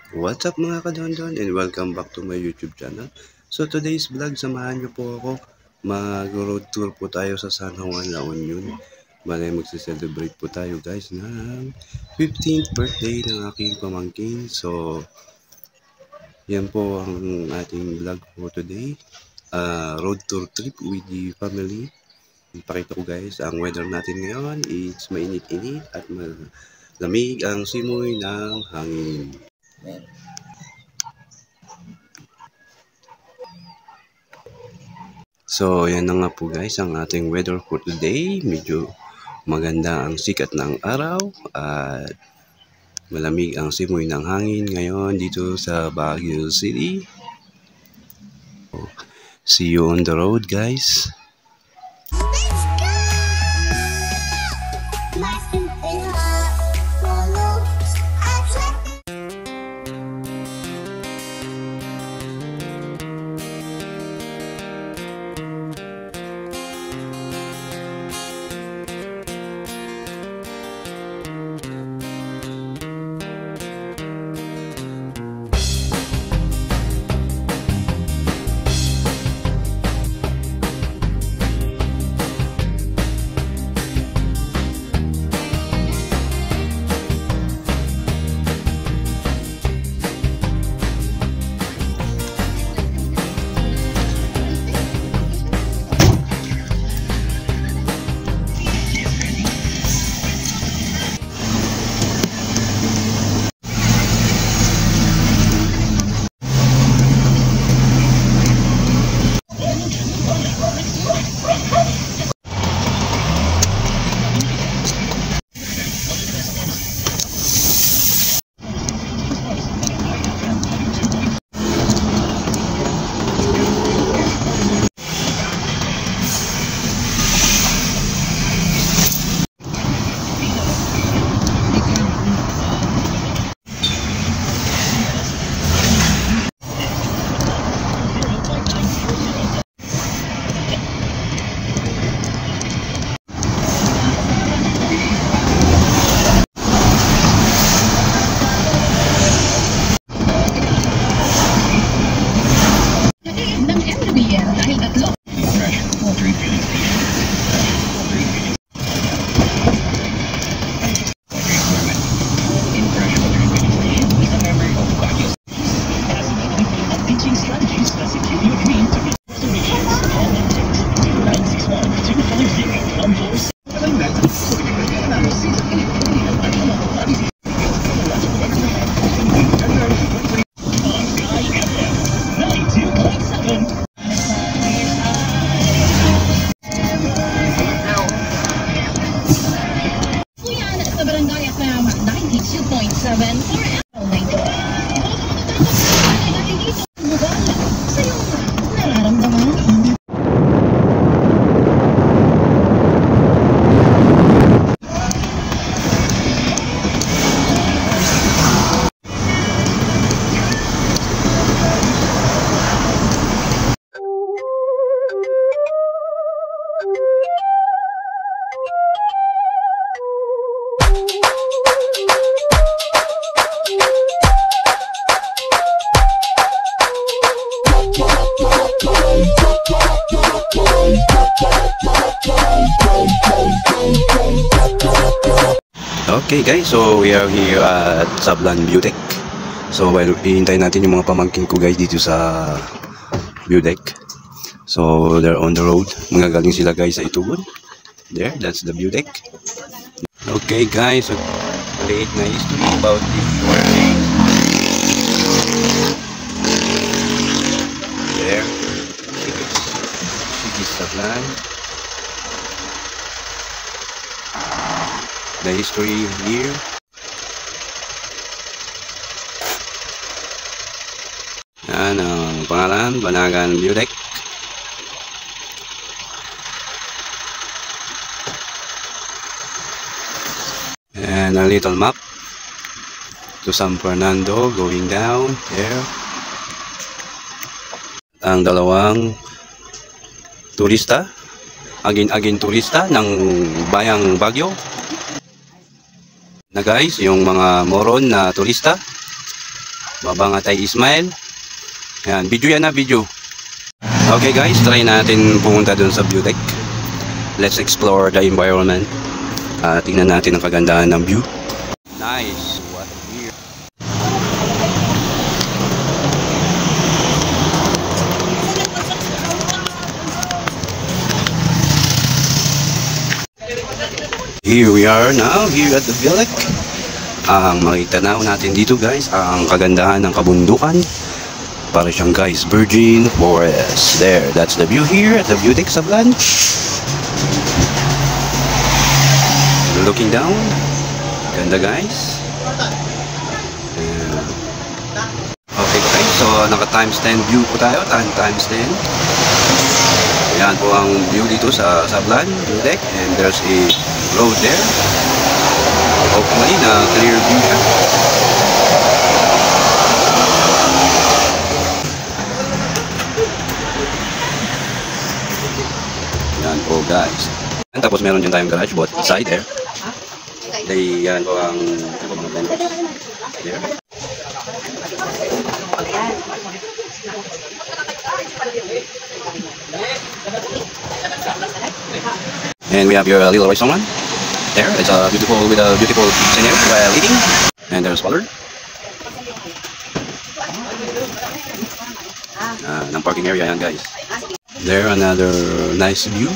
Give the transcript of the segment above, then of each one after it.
What's up mga kadondon and welcome back to my YouTube channel. So today's vlog, samahan niyo po ako. Mag-road tour po tayo sa San Juan, La Union. Malay magse-celebrate po tayo guys ng 15th birthday ng aking pamangkin. So yan po ang ating vlog for today. Road tour trip with the family. Ipakita ko guys, ang weather natin ngayon is mainit-init at malamig ang simoy ng hangin. So, yan na nga po guys ang ating weather for today. Medyo maganda ang sikat ng araw at malamig ang simoy ng hangin ngayon dito sa Baguio City. See you on the road guys. Okay guys, so we are here at Sablan Beautech. So while hihintayin natin yung mga pamangkin ko guys dito sa Beautech. So they're on the road. Magagaling sila guys sa Itugon. There, that's the Beautech. Okay guys, so late na history about this working. There, Sigis Sablan. The history here. Yan ang pangalan, Banagan Beautech. And a little map to San Fernando going down there. Ang dalawang turista, agin turista ng bayang Baguio. Na guys, yung mga moron na turista Baba nga tayo, Ismail. Ayan, video yan na, video. Okay guys, try natin pumunta dun sa view deck. Let's explore the environment. Tingnan natin ang kagandahan ng view. Nice. What a view. Here we are now, here at the view deck. Ang makitanaw natin dito guys, ang kagandahan ng kabundukan. Para siyang guys, virgin forest. There, that's the view here at the view deck Sablan. Looking down. Ganda guys. Okay guys, so naka times 10 view po tayo, times 10. Ayan po ang view dito sa Sablan view deck, and there's a road there. Hopefully na clear view siya. Yan po guys. And tapos meron din tayong garage both side there. Yan po ang mga vendors. There. And we have your little restaurant there. It's beautiful with a beautiful scenery while eating. And there's water. Ng parking area yan guys. There, another nice view.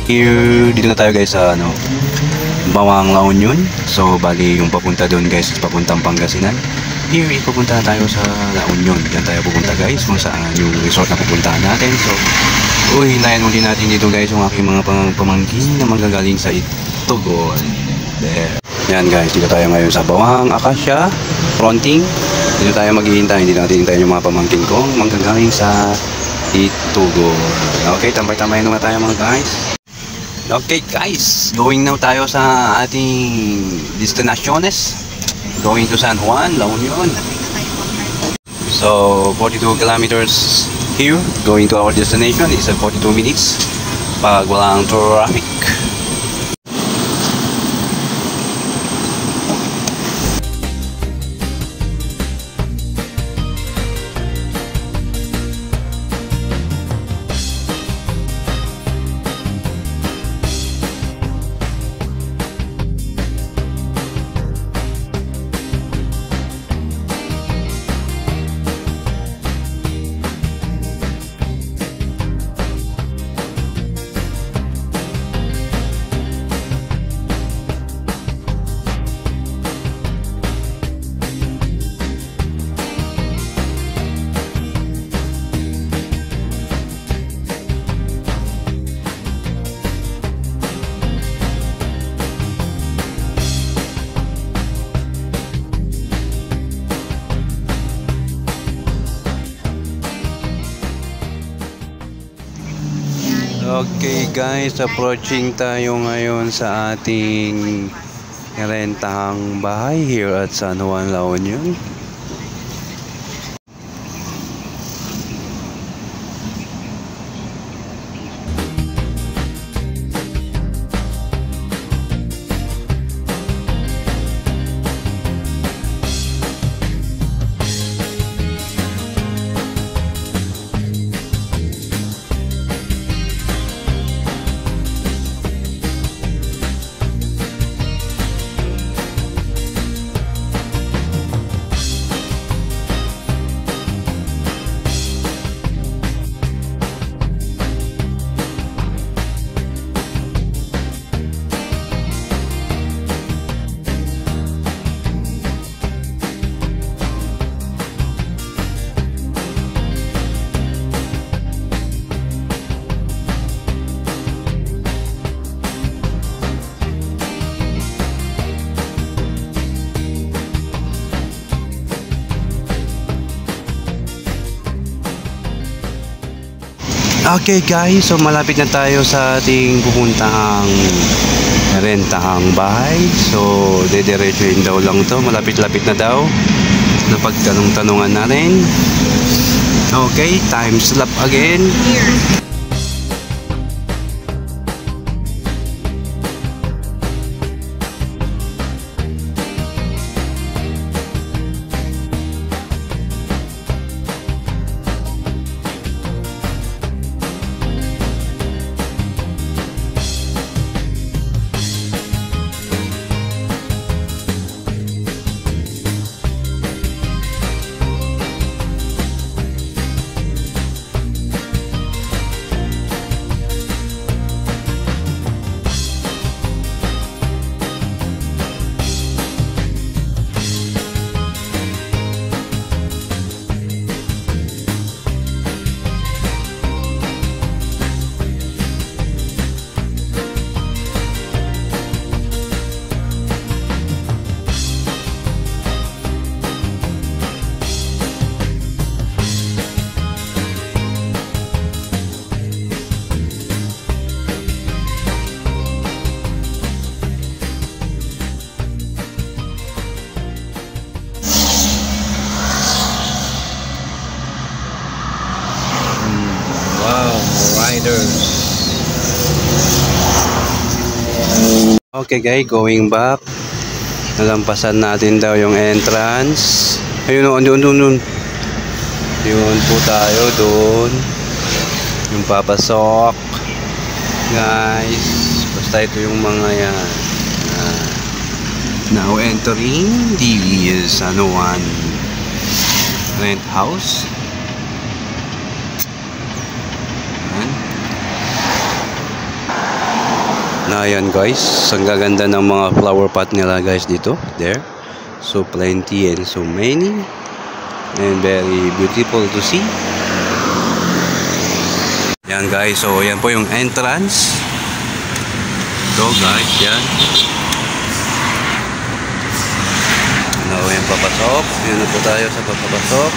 Here, dito na tayo guys sa ano, Bawang La Union. So, bali yung papunta doon guys, papuntang Pangasinan. Here, ipupunta tayo sa La Union. Diyan tayo pupunta guys, kung saan yung resort na pupuntahan natin. So, hintayin uli natin dito guys yung aking mga pamangkin na magagaling sa Itugon. There. Yan guys, dito tayo ngayon sa Bawang Acacia Fronting. Dito tayo maghihintay, hindi natin hintayin yung mga pamangkin kong manggagaling sa Itugon. Okay, tambay-tambay naman tayo mga guys. Okay guys, going now tayo sa ating destinaciones. Going to San Juan, La Union. So, 42 kilometers here. Going to our destination is 42 minutes pag walang traffic. Okay guys, approaching tayo ngayon sa ating rentahang bahay here at San Juan, La Union. Okay guys, so malapit na tayo sa ating pupuntahang rentahang bahay. So dediretsuhin daw lang to, malapit-lapit na daw na pagtanong-tanungan natin. Okay, time slap again. Okay guys, going back. Nalampasan natin daw yung entrance. Ayun, doon. Yun po tayo doon. Yung papasok. Guys, basta ito yung mga yan. Now entering the San Juan rent house. Na yan guys, ang gaganda ng mga flower pot nila guys dito. There. So plenty and so many. And very beautiful to see. Yan guys, so yan po yung entrance. So guys, yan. Now yan papasok. Yan na po tayo sa papasok.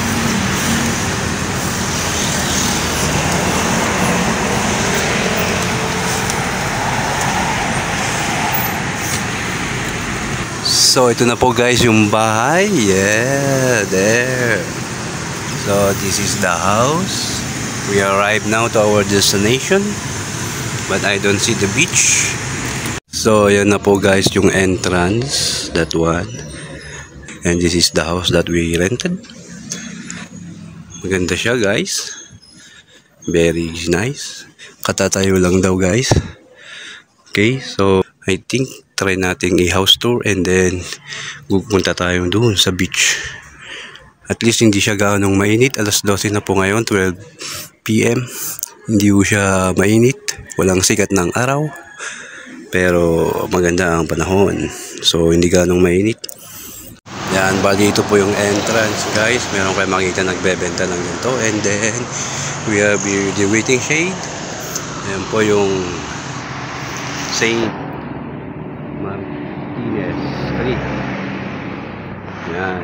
So ito na po guys yung bahay. Yeah, there. So this is the house. We arrived now to our destination, but I don't see the beach. So yan na po guys yung entrance, that one. And this is the house that we rented. Maganda siya guys. Very nice. Katatayo lang daw guys. Okay, so I think try natin i-house tour and then pupunta tayo doon sa beach. At least hindi siya gaanong mainit. Alas 12 na po ngayon, 12 PM. Hindi po siya mainit. Walang sikat ng araw. Pero maganda ang panahon. So hindi gaanong mainit. Yan, bali ito po yung entrance guys. Meron kayo makita nagbebenta ng ganito. And then we have the waiting shade. Yan po yung Saint Martinez Street. Yan.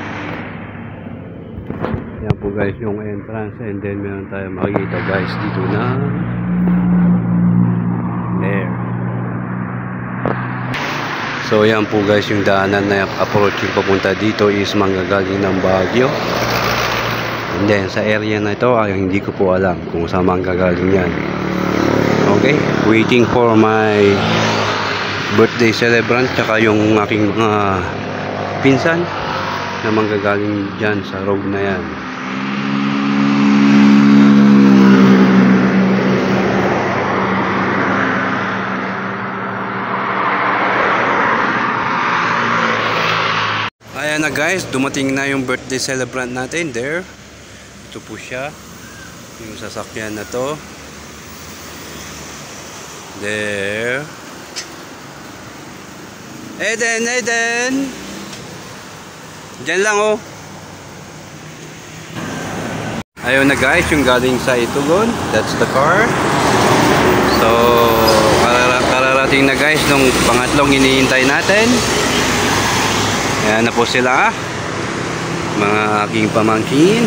Yan po guys yung entrance. And then meron tayo makikita guys dito na there. So yan po guys yung daanan na approach yung papunta dito is manggagaling ng Baguio. And then sa area na ito ay hindi ko po alam kung saan manggagaling yan. Okay, waiting for my birthday celebrant tsaka yung aking mga pinsan na manggagaling dyan sa road na yan. Ayan na guys, dumating na yung birthday celebrant natin. There, ito po siya, yung sasakyan na to. There. Eden. Diyan lang oh. Ayun na guys, yung galing sa Itugon. That's the car. So, kararating na guys nung pangatlong hinihintay natin. Ayan na po sila. Mga aking pamangkin.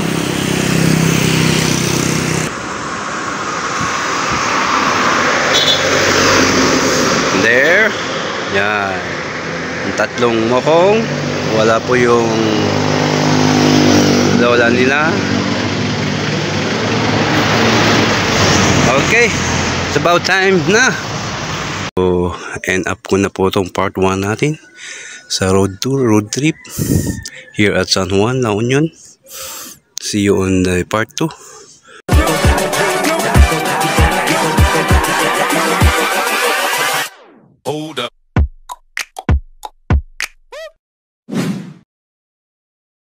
There. Yan. Ang tatlong mokong. Wala po yung lola nila. Okay. It's about time na. So, end up ko na po itong part 1 natin sa road tour, road trip here at San Juan, La Union. See you on the part 2.